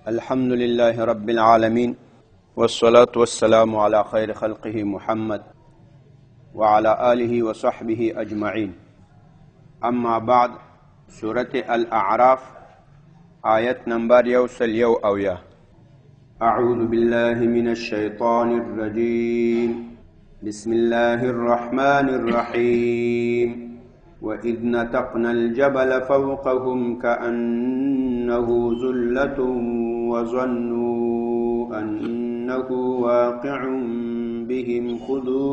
الحمد لله رب العالمين والصلاة والسلام على خير خلقه محمد وعلى آله وصحبه أجمعين. أما بعد، سورة الأعراف آية نمبر يوسل أويا. أعوذ بالله من الشيطان الرجيم. بسم الله الرحمن الرحيم. وإذ نتقنا الجبل فوقهم كأنه ظلة وظنوا أنه واقع بهم خذوا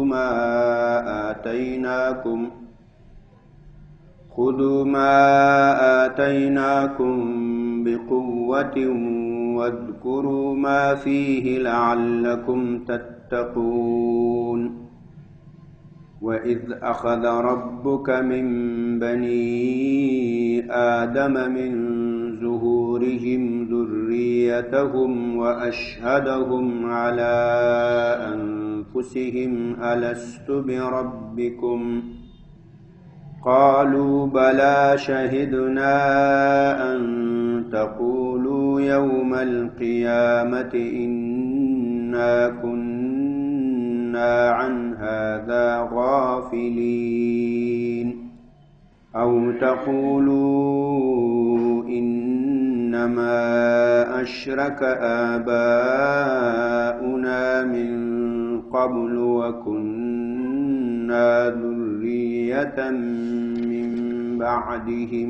ما آتيناكم بقوة واذكروا ما فيه لعلكم تتقون. وإذ أخذ ربك من بني آدم من ظهورهم ذريتهم وأشهدهم على أنفسهم ألست بربكم قالوا بلى شهدنا أن تقولوا يوم القيامة إنا كنا عن هذا غافلين أو تقولوا إنما أشرك آباؤنا من قبل وكنا ذرية من بعدهم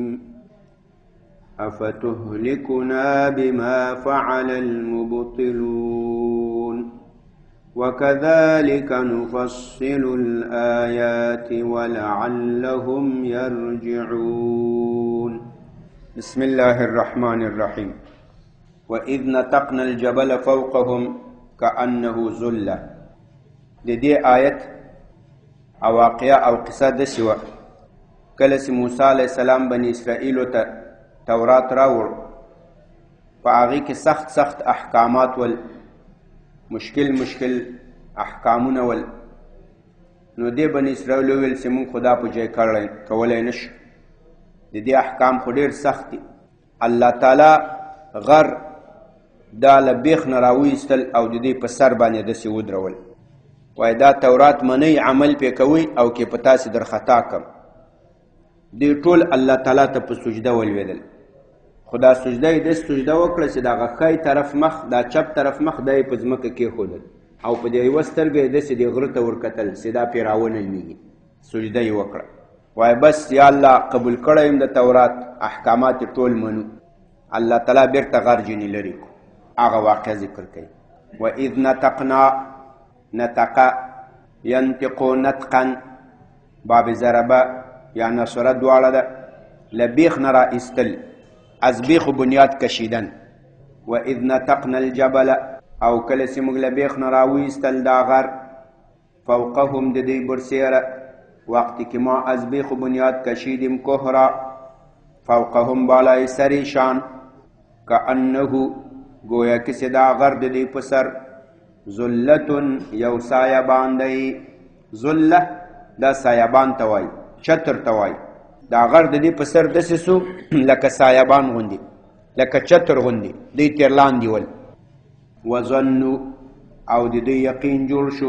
أفتهلكنا بما فعل المبطلون وكذلك نفصل الآيات ولعلهم يرجعون. بسم الله الرحمن الرحيم. وإذ نتقنا الجبل فوقهم كأنه ظلة. دي آيت او واقعه او قصه د سیوه کله چې موسی علیه السلام بني اسرائیل ته تورات راوړ، په هغې کې سخت احکامات ول، مشکل احکامونه ول. نو دې بني اسرائیل وویل چې موږ خدا په ځای کولی نشو، د دې احکام خو ډېر سخت دي. الله تعالی غر دا له بیخ نه راویستل او د دې په سر باندې داسې ودرول، وای دا تورات منی عمل پې کوئ او کې په تاسې در خطا کم. دې ټول الله تعالی ته په سجده ولوېدل، خو دا سجده یې داسې سجده وکړه چې دغه ښی طرف مخ، دا چپ طرف مخ دا یې په ځمکه کېښودل او په دې یوه سترګه یې داسې دې غره ته ورکتل چې دا پرې راونلمېږي. سجده یې وکړه، وای بس یا الله قبول کړی یم د تورات، احکامات یې ټول منو. الله تعالی بېرته غر جنې لرې کړو. هغه واقع ذکر کوي. وإذ نتقنا، نتقا ينتقو نتقا، باب ضربه یا نصره دواړه ده. لبیخ نه را ایستل، از بیخ بنیاد کشیدن. وإذ نتقنا الجبل، او کله چې موږ لبیخ نه راویستل دا غر، فوقهم د دوی برسیره، وقتی که ما از بیخ بنیاد کشیدیم کهرا، فوقهم بالای سریشان، کأنه گویا که چې دا غر د دوی په سر، ذلتن یو سایبان دی. ذله دا سایبان ته وایي، چتر ته وایي. دا غر د دې په سر داسې سو لکه سایبان غوندې، لکه چتر غوندې دوی تېر لاندې ول. وظنو، او د دوی یقین جوړ شو،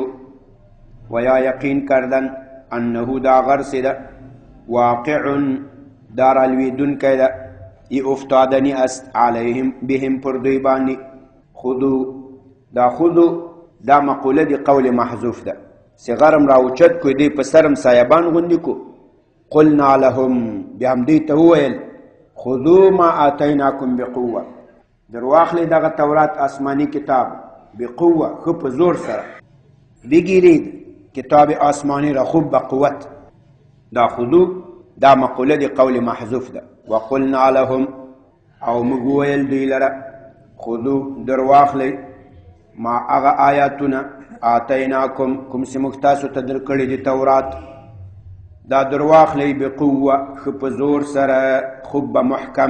ویا یقین کردن، انه دا غر چې ده واقع دا رالوېدونکی ده، ای افتادنی است علیهم بهم پر دوی باندې. خودو، دا خودو دا مقوله دی قول محذوف ده، چې غرم راوچت کو دی په سرم سایبان غوندې کو. قلنا لهم، بیا هم دوی ته وویل خذو ما آتیناکم بقوه، در واخلئ دغه تورات آسماني کتاب بقوه، ښه په زور سره. بگیرید کتاب آسمانی را خوب به قوت. دا خذو دا مقوله دی قول محذوف ده. وقلنا لهم، او موږ وویل دوی لره خذو در واخلئ ما هغه آیاتونه آتیناکم کوم چې موږ تاسو ته درکړي دي تورات، دا درواخلئ بقوه، ښه په زور سره، خوب به محکم.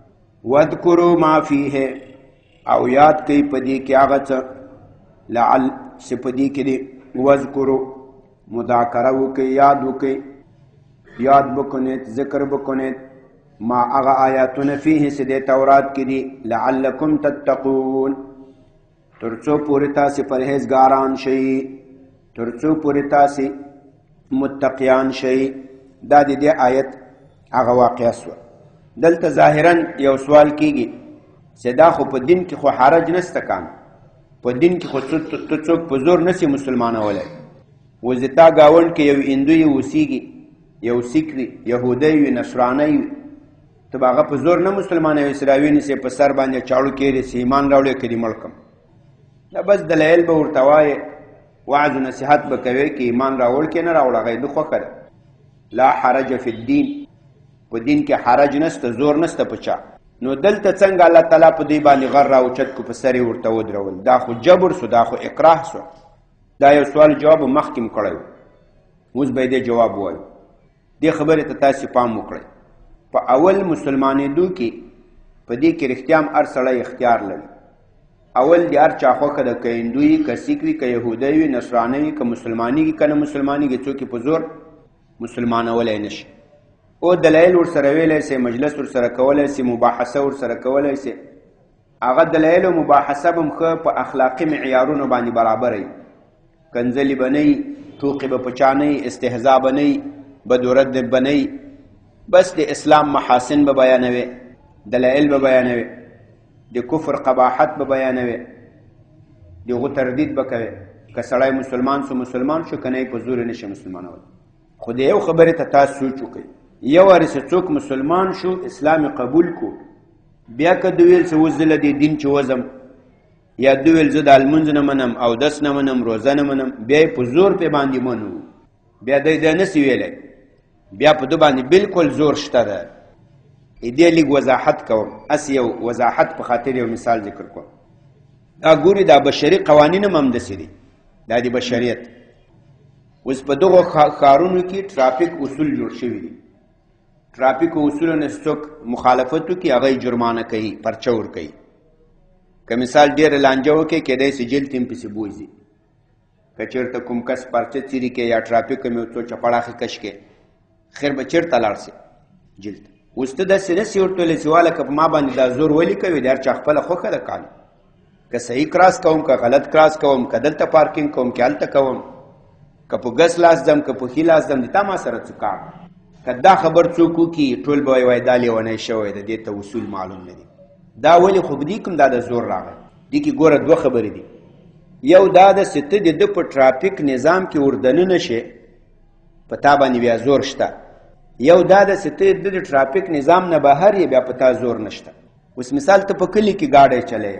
واذکروا ما فیه، او یاد کوئ په دې کې هغه څه لعل چې په دې کې دي. واذکروا مذاکره وکئ، یاد وکئ، یاد بکنید، ذکر بکنید ما هغه آیاتونه فيه چې د تورات کې دي لعلکم تتقون ترڅو پورې تاسې پرهیزګاران شئ، ترڅو پورې تاسې متقیان شئ. دا د دې آیت هغه واقعه سوه. دلته ظاهرا یو سوال کیږي چې دا خو په دین کې خو حرج نسته کان، په دین کې خو ته څوک په زور نسي مسلمانولی. وزې تا ګاونډ کې یو هندو اوسیږي، یو سیک وي، یهودی وي، نصرانی وي، ته به هغه په زور نه مسلمانوي، چې راوینیسې په سر باندې چاړو کېږدې چې ایمان راوړی که دې مړ کړم. دا بس دلایل به ورته وایې، وعظ و نصیحت به کوې که ایمان راوړ کې نه راوړ، هغه یې د خوښه ده. لا حرج فی الدین، په دین کې حرج نسته، زور نسته په چا. نو دلته څنګه الله تعالی په دوی باندې غر راوچت کو، په سر یې ورته ودرول؟ دا خو جبر سو، دا خو اکراه سو. دا یو سوال جواب مخکې م کړی و، اوس به یې دې جواب ووایو. دې خبرې ته تاسې پام وکړئ. په اول مسلمانېدو کې په دې کې رښتیا هم هر سړی اختیار لري. اول د هر چا خوښه ده، که هندو وي، که سیک وي، که یهودی وي، نصرانی وي، که مسلمانېږي که نه مسلمانېږي، څوک یې په زور مسلمانولی نه شي. او دلایل ورسره ویلی سي، مجلس ورسره کولی سي، مباحثه ورسره کولی سي. هغه دلایل او مباحثه به هم ښه په اخلاقي معیارونو باندې برابره وي. کنځلې به نه وي، ټوقې به په چا نه وي، استهزا به نه وي، بدورد به نه وي. بس د اسلام محاسن به بیانوي، دلایل به بیانوي، د کفر قباحت به بیانوي، دغو تردید به کوي. که سړی مسلمان سو مسلمان شو، که نه یې په زور نه شي مسلمانولی. خو د یو خبرې ته تاسو سوچ وکړئ، یو وارې چې څوک مسلمان شو، اسلام قبول کو، بیا که دوی ویل چې اوس زه له دې دین چې وځم، یا دوی ویل زه د لمونځ نه منم، اودس نه منم، روزه نه منم، بیا یې په زور پې باندې منو، بیا دی دا نسي ویلی، بیا په دو باندې بالکل زور شته ده. دې لږ وضاحت کوم، هسې یو وضاحت په خاطر یو مثال ذکر کوم. دا ګوري دا بشري قوانین هم همداسې دي، دا د بشریت. اوس په دغو ښارونو کې ټرافیک اصول جوړ شوي دي. ټرافیکو اصولو نه څوک مخالفت وکړي، هغه یې جرمانه کوي، پرچه ورکوي. که مثال ډېره لانجه وکړي، کیدای سي جیل ته هم پسې بوځي. که چېرته کوم کس پرچه څیري کې یا ټرافیک هم یو څو چپړاخې کش کې، خیر به چېرته لاړ سي؟ جیل ته. اوس ته داسې نسي ورته ویلی چې واله که په ما باندې دا زور ولې کوي، د هر چا خپله خوښه ده قانون. که صحیح کراس کوم، که غلط کراس کوم، که دلته پارکینګ کوم، که هلته کوم، که په ګس لاس ځم، که په ښي لاس ځم، د تا ما سره څه کار؟ که دا خبر څوک وکړي، ټول به وایي دا لیونی شوی ده، دې ته اصول معلوم نه دي. دا ولې خو دې کوم دا د زور راغی؟ دې کې ګوره دوه خبرې دي. یو دا ده چې ته د ده په ټرافیک نظام کې وردننه شې، په تا باندې بیا زور شته. یو دا ده چې ته د ټرافیک نظام نه بهر یې، بیا په تا زور نشته. اوس مثال ته په کلي کې ګاډی چلی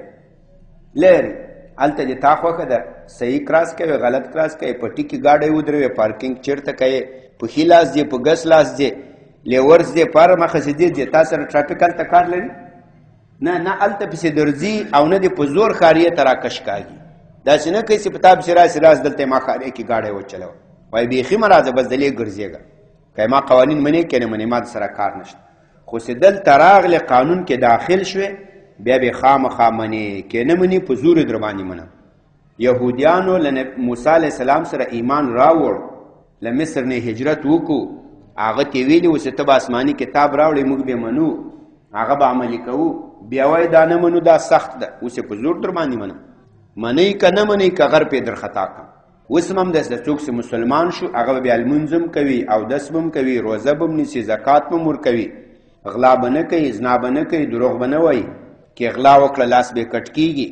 لرې، هلته دې تا خوښه ده، صحیح کراس کوې، غلط کراس کوې، پټي کې ګاډی ودروې، پارکینګ چېرته کوې، په ښي لاس ځې، په ګس لاس ځې، لیورس ځې، پاره مخسې ځې ځې، تا سره ټرافیک هلته کار لري؟ نه نه، هلته پسې درځي او نه دې په زور ښاریې ته راکش کاږي. داسې نه کوي چې په تا پسې راسې راس دلته یې ما ښاریې کې ګاډی وچلوه، وایي بیخي مه راځه، بس دلې ګرځېږه، که ما قوانین منې که نه منې، ما د سره کار نشته. خو چې دلته راغلې قانون کې داخل شوې، بیا به خامخا منې، که نه منې په زور یې در باندې منه. یهودیانو له موسی علیه السلام سره ایمان راوړ، له مصر نه هجرت وکړو، هغه ته ویلي و چې ته به آسماني کتاب راوړې، موږ به منو، هغه به عملي کوو. بیا وایي دا نه منو، دا سخت ده، اوس یې په زور در باندې منم. منئ که نه منئ، که غر پې در خطا کړم. اوس هم همداسې څوک چې مسلمان شو، هغه به بیا لمونځ هم کوي، اودس به هم کوي، روزه به هم نیسي، زکات به هم ورکوي، غلا به نه کوي، زنا به نه کوي، دروغ به نه وایي. که غلا وکړه لاس به کټ کېږي،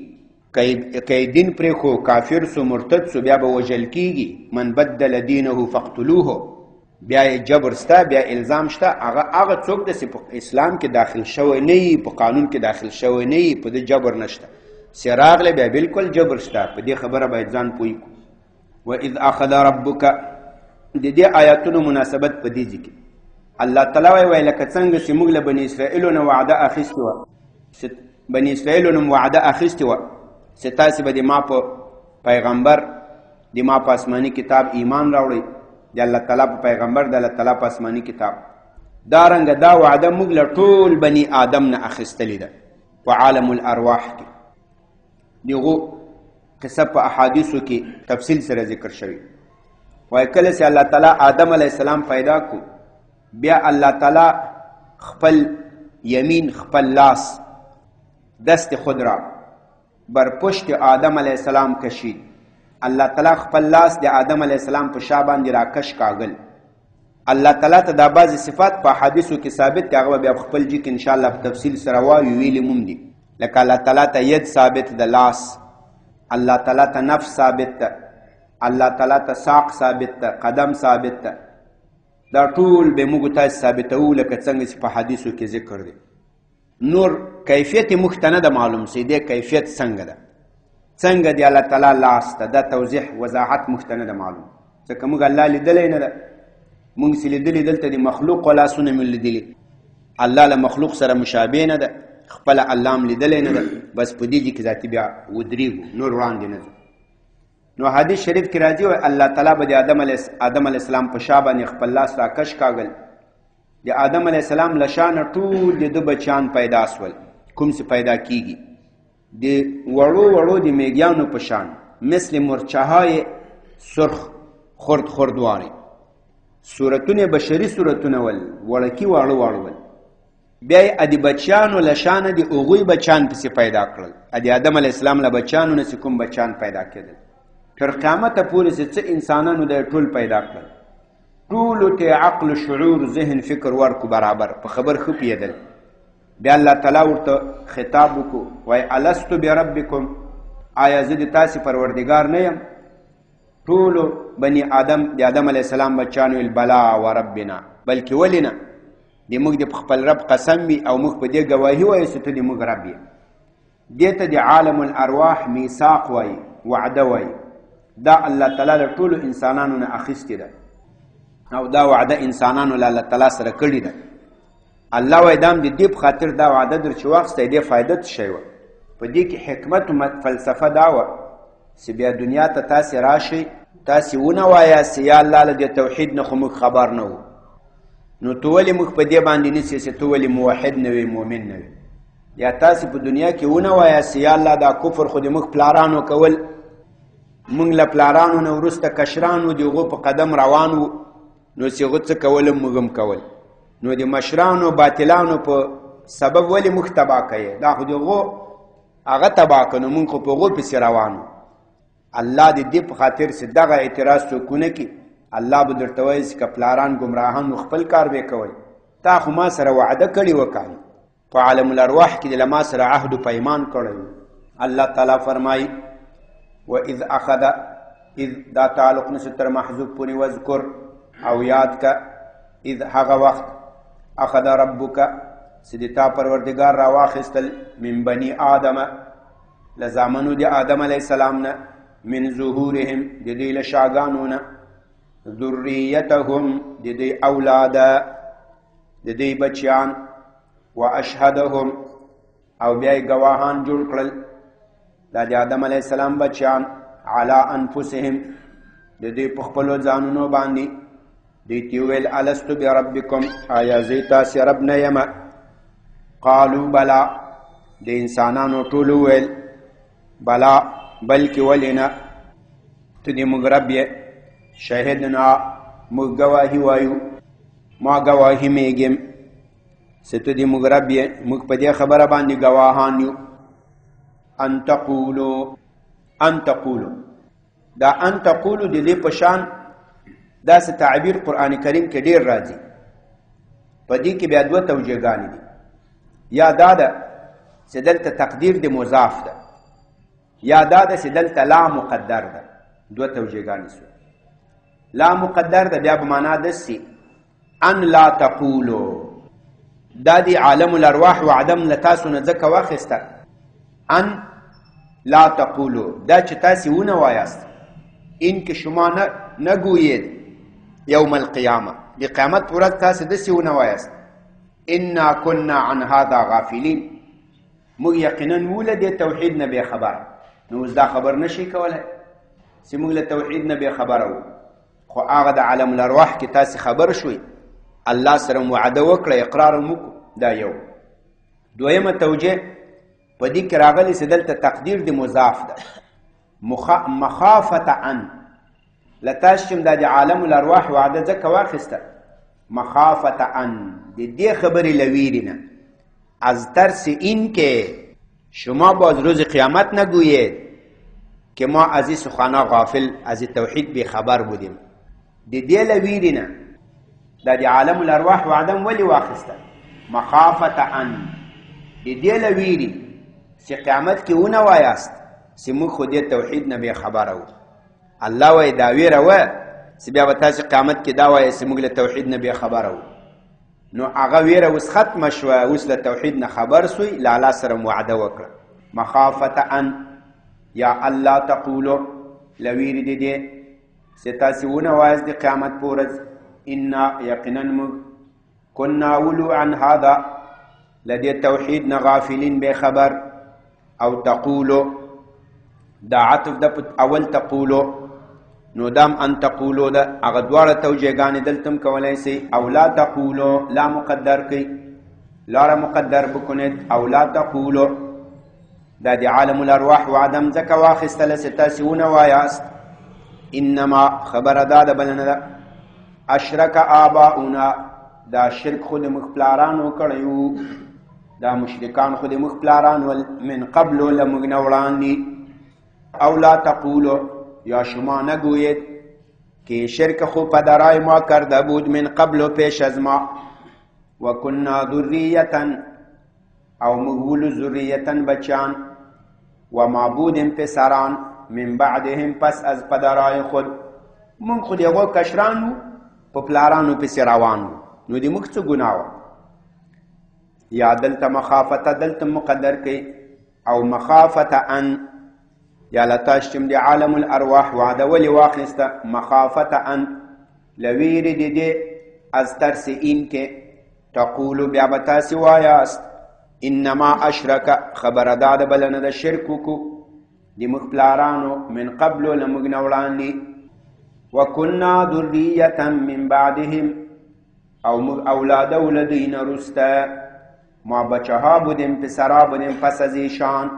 که دین پرېښو، کافر سو، مرتد سو، بیا به وژل کېږي. من بدل دینه فاقتلوه. بیا یې جبر شته، بیا الزام شته. هغه څوک ده چې په اسلام کې داخل شوی نه وي، په قانون کې داخل شوی نه وي، په ده جبر نشته. چې راغلی بیا بالکل جبر شته. په دې خبره باید ځان پوه کړو. وَإِذْ أَخَذَ رَبُّكَ، د دې آیاتونو مناسبت په دې ځای کې الله تعالی وایي لکه څنګه چې موږ له بني اسرائیلو نه وعده اخیستې وه، بني اسرائیلو نه وعده اخیستې وه چې تاسې به د ما په پیغمبر، د ما په آسماني کتاب ایمان راوړئ، د الله تعالی په پیغمبر، د الله تعالی په آسماني کتاب. دارنګه دا وعده موږ له ټول بني آدم نه اخیستلې ده په عالم الارواح کې. دغو قصه په احادیثو کې تفصیل سره ذکر شوی. وایي کله چې الله تعالی آدم علیه السلام پیدا کو، بیا الله تعالی خپل یمین خپل لاس دست خود را بر پشت آدم علیه السلام کشید. الله تعالی خپل لاس د آدم علیه السلام په شا باندې راکش کاغل. الله تعالی ته دا بعضې صفات په حدیثو کې ثابت دي، هغه بیا خپل جي کې انشاءالله په تفصیل سره وایو، ویلي مون دي. لکه الله تعالی ته ید ثابت ده، لاس، الله تعالی ته نفس ثابت ده، الله تعالی ته ساق ثابت ده، قدم ثابت ده. دا ټول به موږ تاسو ثابتوو لکه څنګه چې په حدیثو کې ذکر دی. نور کیفیت موږ ته نه ده معلوم، سیدې کیفیت څنګه ده، څنګه دی الله تعالی لاس ته، دا توضیح وضاحت موږ ته نه ده معلوم، ځکه موږ الله لیدلی نه ده. موږ چې لیدلي دلته د مخلوق و لاسونه مې لیدلي، الله له مخلوق سره مشابه نه ده، خپله الله هم لیدلی نه ده. بس په دې کې ذاتي بیا ودرېږو، نور وړاندې نه ځو. نو حدیث شریف کې راځي وایي الله تعالی به د آدم علیه السلام په شا باندې خپل لاس راکش کاږل. د آدم علیه السلام له شانه ټول د ده بچیان پیدا سول، کوم چې پیدا کیږي د وړو وړو د میږیانو په شان، مثل مرچههای سرخ خرد خردوارې صورتونه، بشري صورتونه ول، وړکي واړه واړه ول. بیا یې د بچیانو له شانه د هغوی بچیان پسې پیدا کړل. د آدم علیه السلام له بچیانو نه چې کوم بچیان پیدا کېدل، تر قیامته پورې چې څه انسانانو د ټول پیدا کړل، ټولو ته عقل، شعور، ذهن، فکر ورکو برابر، په خبر ښه پوهېدل. بیا الله تعالی ورته خطاب وکړو، وایي الستو بربکم، آیا زه د تاسې پروردګار نه یم؟ ټولو بني آدم د آدم علیه السلام بچیانو ویل بلا و ربنا، بلکې ولې نه، د موږ د خپل رب قسم وي او موږ په دې ګواهي وایو چې ته د موږ رب یې. دې ته د عالم الارواح میثاق وایي، وعده وایي. دا الله تعالی له ټولو انسانانو نه اخیستې ده او دا وعده انسانانو له الله تعالی سره کړې ده. الله وایي دا هم د دې په خاطر دا وعده در چې واخیستی، دې فایده څه شی وه؟ په دې کې حکمت و فلسفه دا وه چې بیا دنیا ته تاسې راشئ، تاسې ونه وایاست یا الله له دې توحید نه خو موږ خبر نه وو، نو ته ولې موږ په دې باندې نیسې چې ته ولې موحد نه وې، مؤمن نه وې؟ یا تاسې په دنیا کې ونه وایاست یا الله دا کفر خو د موږ پلارانو کول، موږ له پلارانو نه وروسته کشرانو د هغو په قدم روان وو، نو چې هغه څه کول موږ هم کول، نو د مشرانو باطلانو په سبب ولې موږ تباه کوې؟ دا خو د هغو هغه تباه کړه، نو موږ خو په هغو پسې روان وو. الله د دې په خاطر چې دغه اعتراض څوک ونه کړي، الله به درته وایي چې که پلاران ګمراهان خپل کار به کوئ، تا خو ما سره وعده کړې وه، کنه په عالم الارواح کې د له ما سره عهد و پیمان کړی و. الله تعالی فرمایي وَإِذْ أَخَذَ، اذ دا تعلق نشو تر محذوب پورې، وذکر او یاد کا، اذ هغه وخت اخذ ربک چې د تا پروردګار را واخیستل، من بني آدم لزامنو د آدم علیه السلام نه، من ظهورهم د دوی له شاګانو نه، ذریتهم د دوی اولاده، د دوی بچیان، و اشهدهم او بیا یې ګواهان جوړ کړل، دا د آدم علیه السلام بچیان، علی انفسهم د دوی په خپلو ځانونو باندې، دوی ته ویل الستو بربکم، آیا زه تاسې رب نه یم؟ قالو بلا، د انسانانو ټولو ویل بلا، بلکې ولې نه، ته د موږ رب یې. شهدنا، موږ ګواهي وایو، ما ګواهي میږم چې ته د موږ رب یې، موږ په دې خبره باندې ګواهان یو. ان تقولو، ان تقولو، دا ان تقولو د دې په شان داسې تعبیر قرآن کریم کې ډېر راځي. په دې کې بیا دوه توجیهګانې دي، یا دا ده چې دلته تقدیر د مضاف ده، یا دا ده چې دلته لا مقدر ده. دوه توجیهګانې سو. لا مقدر ده بیا به معنا داسې ان لا تقولو، دا دی عالم الارواح وعدم له تاسو نه ځکه واخیسته، ان لا تقولو، دا چې تاسې ونه وایاست، این که شما نگویید یوم القیامه، د قیامت په ورځ تاسې داسې ونه وایاست، انا کنا عن هذا غافلین، موږ یقینا وو له دې توحید نه بې خبره. نو اوس دا خبر نشي کولی چې موږ له توحید نه بې خبره وو، خو هغه د عالم الارواح کې تاسې خبر شوئ، الله سره وعده وکړه، اقرار هم وکړو. دا یو. دویمه توجیه په دې کې راغلی چې دلته تقدیر د مضاف ده، مخافته ان، له تاسو چې دا د عالم الارواح وعده ځکه واخیسته مخافت ان دې خبرې لویرینه از ترس این که شما باز روز قیامت نگویید که ما از این سخنا غافل از توحید بی خبر بودیم. دې لویرینه د عالم الارواح وعدم ولی واخسته مخافت ان دې لویری چې قیامت کې ونه وایاست چې موږ خو دې توحید نه بې خبره وو. الله وایي دا ویره وه چې بیا به تاسې قیامت کې دا وایه چې موږ له توحید نه بې خبره وو. نو هغه ویره اوس ختمه شوه، اوس له توحید نه خبر سوی، له الله سره وعده وکړه. مخافت ان یا الله تقولو له ویرې د دې چې تاسې ونه وایاست د قیامت په ورځ انا یقینا موږ کنا ولو عن هذا له دې توحید نه غافلین بې خبر. او تقولو دا عطف د اول تقولو نو دام ان تقولو دا هغه دواړه توجیهګانې دلته هم کولی سي. او لا تقولو لا مقدر کوي، لاره مقدر بکنید. او لا تقولو دا د عالم الارواح وعدم ځکه واخیستله چې تاسې ونه وایاست انما خبره دا ده بله نه ده اشرک آباؤنا دا شرک خو د موږ پلارانو کړی وو، دا مشرکان خو د موږ پلاران ول من قبلو له موږ نه وړاندې. او لا تقولو یا شما نگوید که شرک خو پدرای ما کرده بود من قبلو پیش از ما و کنا ذریتا او مغول ذریتا بچان و معبود پسران من بعدهم پس از پدرای خود من خود یغو کشرانو په پلارانو پس روانو. نو دی موږ څه ګناه یا دلته مخافت دلته مقدر کوي. او مخافت ان یا لتاشتم دی عالم الارواح وعده ولی واخسته مخافت ان لویر دی از ترس این که تقولو بیا بتاسی وایاست انما اشرک خبرداد بلند شرکو کو دی مخپلارانو من قبلو لمگنولان لی وکنا ذریتا من بعدهم او اولاد ولدین رستا ما بچها بودیم پسرا بودیم پس از ایشان.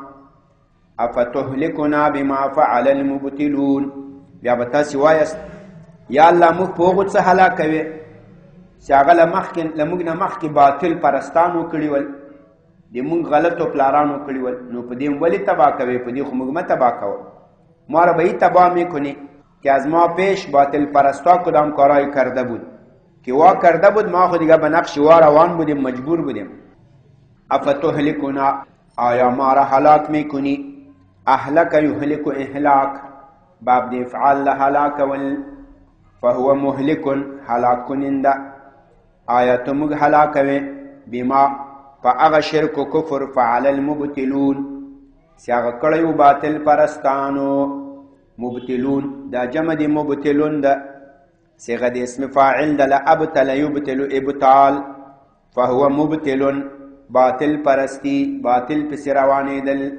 افتهلکنا بما فعل المبتلون بیا به تاسې وایاست یا الله موږ په هغو څه هلاکوې چې هغه له موږ نه مخکې باطل پرستانو کړي ول، د موږ غلطو پلارانو کړي ول. نو په دې ولې تباه کوې؟ په دې خو موږ مه تباه کوه. ما را به ای تباه میکنی که از ما پیش باطل پرستا کدام کارایی کرده بود که وا کرده بود ما خو دیگه به نقش وا روان بودیم، مجبور بودیم. افتهلکنا آیا ما را هلاک میکنی؟ اهلک یهلک اهلاک باب دی افعال لهلاک ول فهو مهلک هلاک کننده. آیا تو موږ هلاکوې بما په هغه شرک و کفر فعل المبتلون چې هغه کړی و باطل پرستانو. مبتلون دا جمع دی مبتلون ده صيغه د اسم فاعل ده لابتل یبتل ابطال فهو مبتل باطل پرستی باطل پس روانیدل.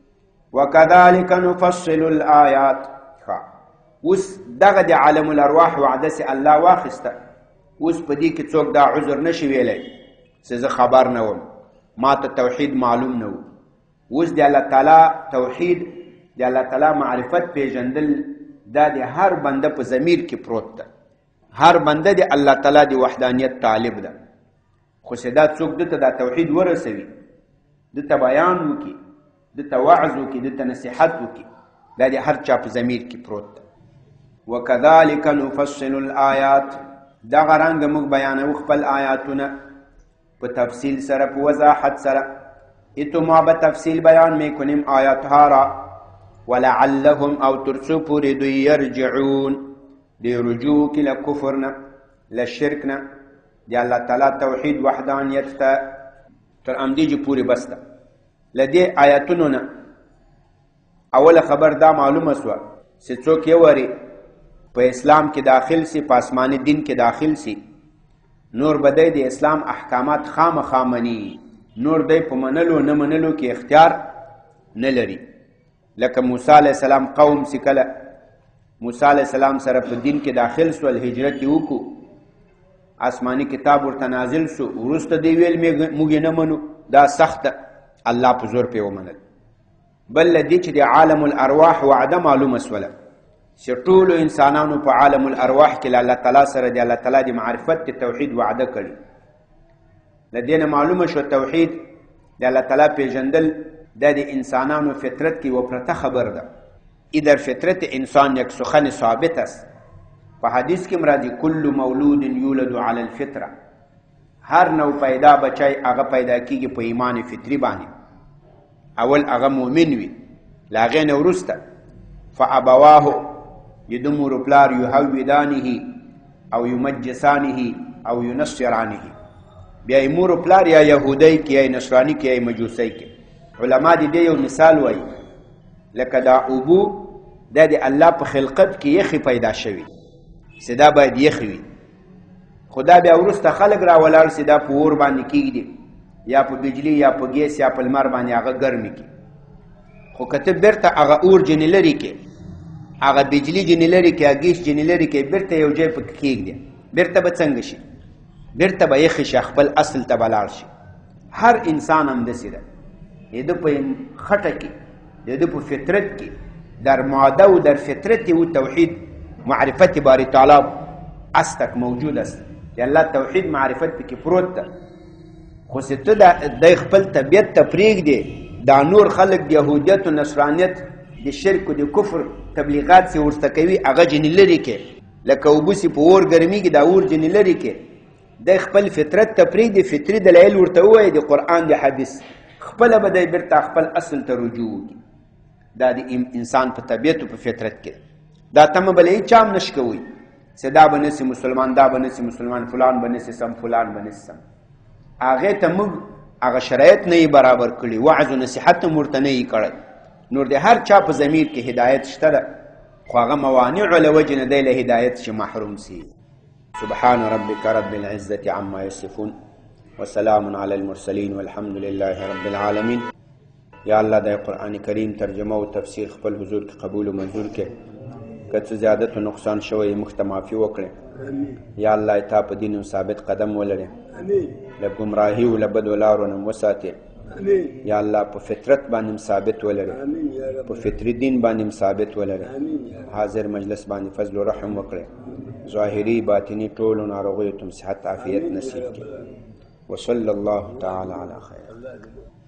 وكذلك نفصل الآيات. اوس دغه د عالم الارواح وعده سي الله واخسته. اوس په دې کې څوک دا عذر نشي ویلی چې زه خبر نه وم، ما ته توحید معلوم نه و. اوس د الله تعالی توحید د الله تعالی معرفت پیژندل دا د هر بنده په ضمیر کې پروت ده. هر بنده د الله تعالی د وحدانیت طالب ده، خو چې دا څوک دته دا توحید ورسوي، دته بیان وکړي، دته وعظ وکړي، دته نصیحت وکړي، دا د هر چا په ضمیر کې پروت ده. وکذلک نفصل الآیات. دغه رنګه موږ بیانوو خپل آیاتونه په تفصیل سره، په وضاحت سره. اتو ما به تفصیل بیان میکنیم آیاتها را. ولعلهم او ترسو پوری دوی یرجعون دی رجوع کی لکفرنا لشرکنا دی اللہ تعالی توحید وحدانیت تا تر امدیجی پوری بستا. لدی آیاتونونا اول خبر دا معلوم سوا سی څوک یواری په اسلام کې داخل سی، په آسمانی دین کې داخل سی، نور بدای د اسلام احکامات خامخامنی، نور دی په منلو نه منلو کې اختیار نه لري. لکه موسی علیہ السلام قوم سی کله موسی علیہ السلام سره په دین کې داخل سو، هجرت وکړو، آسمانی کتاب ورته نازل سو، وروسته دی ویل موږ نه منو، دا سخت الله په زور په ومنل. بل لدی چې د عالم الارواح وعده معلومه سوله چې ټولو انسانانو په عالم الارواح کې الله تعالی سره د الله تعالی د معرفت د توحید وعده کړي. له دې نه معلومه شو توحید د الله تعالی پیژندل دا د انسانانو فطرت کې و پرته خبر ده. ای در فطرت انسان یک سخن ثابت است. په حدیث کې مرادي کل مولود یولد علی الفطره، هر نو پیدا بچای هغه پیدا کیږي په ایمان فطری باندې. اول هغه مؤمن وي، لا هغې نه وروسته فابواه د ده مور پلار یهودانه او یمجسانه او ینصرانه، بیا یې مور پلار یا یهودی کې یا نصرانی کې یا مجوسی کې. علما د دې یو مثال وایي لکه دا اوبو دا د الله په خلقت کې یخې پیدا شوي، سدا باید یخ وي، خدا بیا وروسته خلق را ولاړ سدا په اور باندې کېږدي یا په بجلی یا په ګیس یا په لمر باندې هغه ګرمې کړي. خو که ته بیرته هغه اور جنې لرې کې، هغه بجلی جنې لرې کې، هغه ګیس جنې لرې کې، بیرته یو ځای پکې کېږدي، بیرته به څنګه شي؟ بیرته به یخې شي، خپل اصل ته به لاړ شي. هر انسان همداسې ده. د ده په خټه کې، د ده په فطرت کې در ماده و در فطرت و توحید معرفت باری تعالی استک موجود است. د الله توحید معرفت پکې پروت ده. خو چې ته د خپل طبیعت ته پرېږدې، دا نور خلک د یهودیت و نصرانیت د شرک و د کفر تبلیغات چې ورته کوي هغه جنې لرې کې، لکه اوبه چې په اور ګرمېږي دا اور جنې لرې کې. د خپل فطرت ته پرېږدي، فطري دلایل ورته ووایي د قرآن د حدیث، خپله به دی بیرته خپل اصل ته رجوع وکړي. دا د انسان په طبیعت و په فطرت کې دا تمه به له هېچا هم نشي کوئ چې دا به نسي مسلمان، دا به نسي مسلمان، فلان به نسي سم، فلان به نسي سم. هغې ته موږ هغه شرایط نه یې برابر کړي، وعظ و نصیحت هم ورته نه یې کړی. نور د هر چا په ضمیر کې هدایت شته ده، خو هغه موانعو له وجې نه دی له هدایت چې محروم سي. سبحان ربك رب العزة عما يصفون وسلام على المرسلين والحمد لله رب العالمين. یا الله د قرآن کریم ترجمه او تفسیر خپل حضور کې قبول و منظور کې، که څه زیادت و نقصان شوی موږ ته معافي وکړې. یا الله تا په دین ثابت قدم ولرې، له ګمراهي و له بدو لارو نه وساتې. یا الله په فطرت باندې ثابت ولرې، په فطري دین باندې ثابت ولرې. حاضر مجلس باندې فضل و رحم وکړې، ظاهري باطني ټولو ناروغیو ته صحت عافیت نصیب کړي. وصلی الله تعالی علی خیر.